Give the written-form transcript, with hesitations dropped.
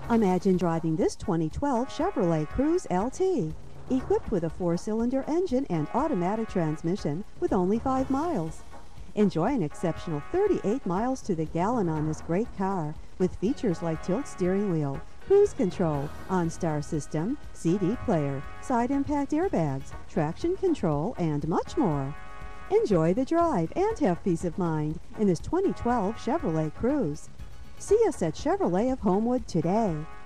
Imagine driving this 2012 Chevrolet Cruze LT, equipped with a 4-cylinder engine and automatic transmission with only 5 miles. Enjoy an exceptional 38 miles to the gallon on this great car with features like tilt steering wheel, cruise control, OnStar system, CD player, side impact airbags, traction control, and much more. Enjoy the drive and have peace of mind in this 2012 Chevrolet Cruze. See us at Chevrolet of Homewood today.